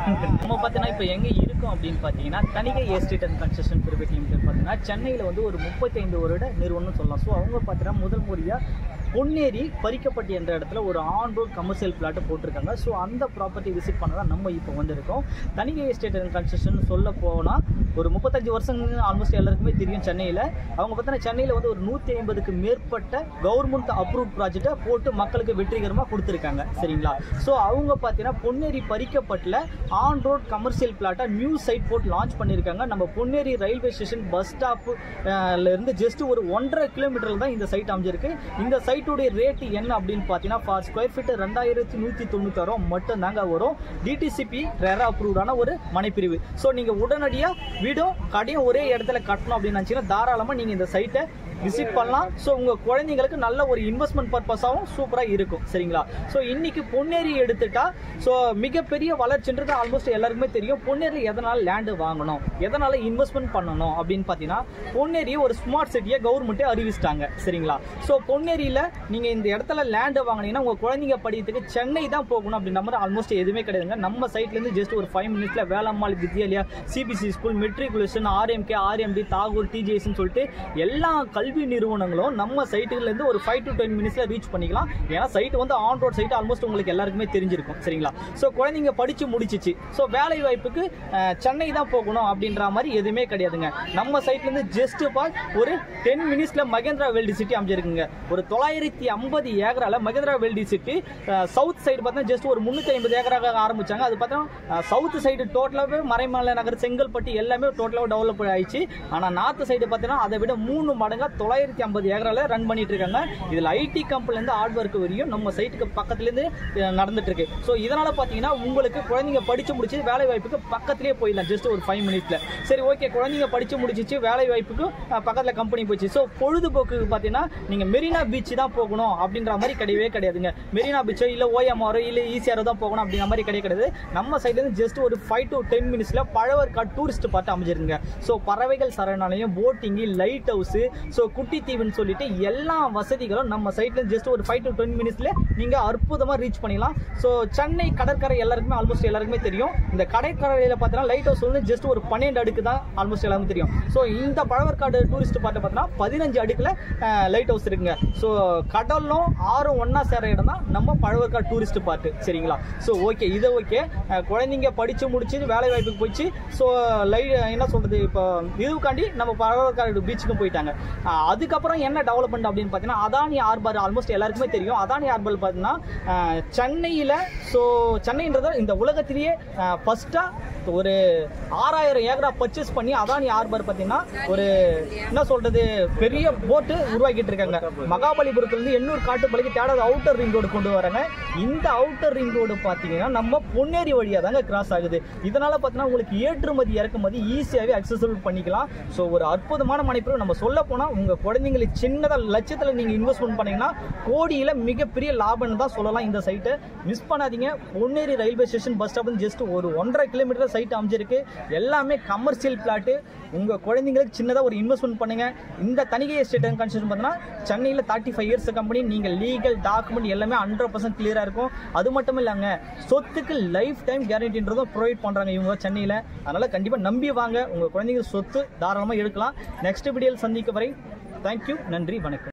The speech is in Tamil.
நம்ம பார்த்தீங்கன்னா இப்போ எங்கே இருக்கோம் அப்படின்னு பார்த்தீங்கன்னா Thanigai estate and construction private limited பார்த்தீங்கன்னா சென்னையில் வந்து ஒரு 35 வருட நிறுவனம் சொல்லலாம். ஸோ அவங்க பார்த்தீங்கன்னா முதல் முறையாக பொன்னேரி பறிக்கப்பட்டி என்ற இடத்துல ஒரு ஆன் ரோட் கமர்ஷியல் பிளாட்டை போட்டிருக்காங்க. ஸோ அந்த ப்ராப்பர்ட்டி விசிட் பண்ண தான் நம்ம இப்போ வந்திருக்கோம். தனிகை எஸ்டேட் அண்ட் கன்ஸ்ட்ரக்ஷன் சொல்ல போனால் ஒரு 35 வருஷங்கள் ஆல்மோஸ்ட் எல்லாருக்குமே தெரியும். சென்னையில் அவங்க பார்த்தீங்கன்னா சென்னையில் வந்து ஒரு 150க்கு மேற்பட்ட கவர்மெண்ட் அப்ரூவ் ப்ராஜெக்டை போட்டு மக்களுக்கு வெற்றிகரமாக கொடுத்துருக்காங்க. சரிங்களா? ஸோ அவங்க பார்த்தீங்கன்னா பொன்னேரி பறிக்கப்பட்டில் ஆன் ரோட் கமர்ஷியல் பிளாட்டை நியூ சைட் போட்டு லான்ச் பண்ணியிருக்காங்க. நம்ம பொன்னேரி ரயில்வே ஸ்டேஷன் பஸ் ஸ்டாப்லேருந்து ஜஸ்ட் ஒரு 1.5 கிலோமீட்டரில் தான் இந்த சைட் அமைஞ்சிருக்கு. இந்த சைட்டுடைய ரேட்டு என்ன அப்படின்னு பார்த்தீங்கன்னா ஃபார் ஸ்கொயர் ஃபீட் 2196 மட்டும் தாங்க வரும். டிடிசிபி ரெரா அப்ரூவ்டான ஒரு மனைப்பிரிவு. ஸோ நீங்கள் உடனடியாக வீடும் கடையும் ஒரே இடத்துல கட்டணும் அப்படின்னு நினச்சிங்கன்னா தாராளமாக நீங்கள் இந்த சைட்டை விசிட் பண்ணலாம். ஸோ உங்கள் குழந்தைங்களுக்கு நல்ல ஒரு இன்வெஸ்ட்மெண்ட் பர்பஸாகவும் சூப்பராக இருக்கும். சரிங்களா? ஸோ இன்னைக்கு பொன்னேரி எடுத்துட்டா ஸோ மிகப்பெரிய வளர்ச்சின்றது ஆல்மோஸ்ட் எல்லாருக்குமே தெரியும். பொன்னேரியில் எதனால் லேண்டு வாங்கணும், எதனால் இன்வெஸ்ட்மெண்ட் பண்ணணும் அப்படின்னு பார்த்தீங்கன்னா பொன்னேரி ஒரு ஸ்மார்ட் சிட்டியை கவர்மெண்ட்டே அறிவிச்சிட்டாங்க. சரிங்களா? ஸோ பொன்னேரியில் நீங்கள் இந்த இடத்துல லேண்டு வாங்கினீங்கன்னா உங்கள் குழந்தைங்க படிக்கிறதுக்கு சென்னை தான் போகணும் அப்படின்ற மாதிரி ஆல்மோஸ்ட் எதுவுமே கிடையாதுங்க. நம்ம சைட்லேருந்து ஜஸ்ட் ஒரு 5 மினிட்ஸில் Velammal, Vidyalaya, CBSE school, matriculation, RMK, RMD, Tagore, டிஜிஎஸ்ன்னு சொல்லிட்டு எல்லா கல்வி நிறுவனங்களும் நம்ம சைட்டுலேருந்து ஒரு 5 to 10 மினிட்ஸில் ரீச் பண்ணிக்கலாம். ஏன்னா சைட் வந்து ஆன் ரோட் சைட் ஆல்மோஸ்ட் உங்களுக்கு எல்லாருக்குமே தெரிஞ்சிருக்கும். சரிங்களா? ஸோ குழந்தைங்க படித்து முடிச்சிச்சு. ஸோ வேலை வாய்ப்புக்கு சென்னை தான் போகணும் அப்படின்ற மாதிரி எதுவுமே கிடையாதுங்க. நம்ம சைட்லேருந்து ஜஸ்ட் ஒரு 10 மினிட்ஸில் மகேந்திரா வெல்டி சிட்டி அமைஞ்சிருக்குங்க. ஒரு 950 ஏக்கரால Mahindra world city south side பார்த்தீங்கன்னா ஜஸ்ட் ஒரு 350 ஏக்கராக ஆரம்பிச்சாங்க. அது பார்த்தீங்கன்னா சவுத் சைடு டோட்டலாகவே மறைமலை நகர், செங்கல்பட்டு எல்லாமே டோட்டலாக டெவலப் ஆயிடுச்சு. ஆனால் நார்த் சைடு பார்த்தீங்கன்னா அதை விட 3 மடங்காக 950 ஏக்கரால ரன் பண்ணிட்டு இருக்காங்க. இதில் ஐடி கம்பெனிலேருந்து ஹார்ட் ஒர்க் வரையும் நம்ம சைட்டுக்கு பக்கத்துலேருந்து நடந்துட்டு இருக்கு. ஸோ இதனால பார்த்தீங்கன்னா உங்களுக்கு குழந்தைங்க படிச்சு முடிச்சு வேலை வாய்ப்புக்கு பக்கத்திலே போயிடலாம் ஜஸ்ட் ஒரு 5 மினிட்ஸ்ல. சரி, ஓகே, குழந்தைங்க படிச்சு முடிச்சிச்சு வேலை வாய்ப்புக்கு பக்கத்தில் கம்பெனி போச்சு. ஸோ பொழுதுபோக்கு பார்த்தீங்கன்னா நீங்கள் மெரினா பீச் தான் போகணும் அப்படின்ற மாதிரி கிடையவே கிடையாதுங்க. மெரினா பீச்சோ இல்லை ஓஎம்ஆரோ இல்லை ஈசிஆரோ தான் போகணும் அப்படின்ற மாதிரி கிடையாது. நம்ம சைட்லேருந்து ஜஸ்ட் ஒரு 5 to 10 மினிட்ஸ்ல பழவர்காடு டூரிஸ்ட் பார்த்து அமைஞ்சிருங்க. ஸோ பறவைகள் சரணாலயம், போட்டிங்கு, லைட் ஹவுஸ், ஸோ குட்டி தீவுன்னு சொல்லிட்டு எல்லா வசதிகளும் நம்ம சைட்ல ஜஸ்ட் ஒரு 5 to 10 மினிட்ஸ்ல நீங்க அற்புதமா ரீச் பண்ணிடலாம். ஸோ சென்னை கடற்கரை எல்லாருக்குமே ஆல்மோஸ்ட் எல்லாருக்குமே தெரியும். இந்த கடற்கரையில பார்த்தீங்கன்னா லைட் ஹவுஸ் வந்து ஜஸ்ட் ஒரு 12 அடுக்கு தான் ஆல்மோஸ்ட் எல்லாருக்கும் தெரியும். ஸோ இந்த பழவர்காடு டூரிஸ்ட் பார்த்து பார்த்தீங்கன்னா 15 அடுக்குல லைட் ஹவுஸ் இருக்குங்க. ஸோ கடலும் ஆறும் ஒன்னா சேர இடம் தான் நம்ம பழவர்காடு டூரிஸ்ட் பார்த்து. சரிங்களா? ஸோ ஓகே, இதை ஓகே, குழந்தைங்க படிச்சு முடிச்சு வேலை வாய்ப்புக்கு போயிடுச்சு. ஸோ என்ன சொல்றது, இப்போ இதுக்காண்டி நம்ம பழவர்காடு பீச்சுக்கும் போயிட்டாங்க. அதுக்கப்புறம் என்ன டெவலப்மெண்ட் அப்படின்னு பார்த்தீங்கன்னா அதானி ஹார்பர் ஆல்மோஸ்ட் எல்லாருக்குமே தெரியும். அதானி ஹார்பர் பார்த்தீங்கன்னா சென்னையில், ஸோ சென்னைன்றது இந்த உலகத்திலேயே ஃபர்ஸ்ட்டாக ஒரு 6000 ஏக்கரா பர்ச்சேஸ் பண்ணி அதானி ஹார்பர் பார்த்தீங்கன்னா ஒரு என்ன சொல்றது பெரிய போட்டு உருவாக்கிட்டு இருக்காங்க. மகாபலிபுரத்துலேருந்து எண்ணூர் காட்டுப்பாளையத்துக்கு தேடாத அவுட்டர் ரிங் ரோடு கொண்டு வராங்க. இந்த அவுட்டர் ரிங் ரோடு பார்த்தீங்கன்னா நம்ம பொன்னேரி வழியாக தாங்க கிராஸ் ஆகுது. இதனால பார்த்தீங்கன்னா உங்களுக்கு ஏற்றுமதி இறக்குமதி ஈஸியாகவே அக்சசபிள் பண்ணிக்கலாம். ஸோ ஒரு அற்புதமான மனைப்பிரிவு. நம்ம சொல்ல போனால் உங்கள் குழந்தைங்களுக்கு சின்னதாக லட்சத்தில் நீங்கள் இன்வெஸ்ட்மெண்ட் பண்ணீங்கன்னா கோடியில் மிகப்பெரிய லாபம்னு தான் சொல்லலாம். இந்த சைட்டை மிஸ் பண்ணாதீங்க. Ponneri railway station bus stop just ஒரு 1.5 கிலோமீட்டர் சைட் அமைஞ்சிருக்கு. எல்லாமே கமர்ஷியல் பிளாட்டு. உங்கள் குழந்தைங்களுக்கு சின்னதாக ஒரு இன்வெஸ்ட்மெண்ட் பண்ணுங்க. இந்த தனிகை எஸ்டேட் அண்ட் கன்ஸ்ட்ரக்ஷன் பார்த்தீங்கன்னா சென்னையில் 35 இயர்ஸ் கம்பெனி. நீங்கள் லீகல் டாக்குமெண்ட் எல்லாமே 100% கிளியராக இருக்கும். அது மட்டும் இல்லைங்க, சொத்துக்கு லைஃப் டைம் கேரண்டின்றதும் ப்ரொவைட் பண்ணுறாங்க இவங்க சென்னையில். அதனால் கண்டிப்பாக நம்பி வாங்க. உங்கள் குழந்தைங்க சொத்து தாராளமாக எடுக்கலாம். நெக்ஸ்ட் வீடியோவில் சந்திக்க வரை தேங்க்யூ, நன்றி, வணக்கம்.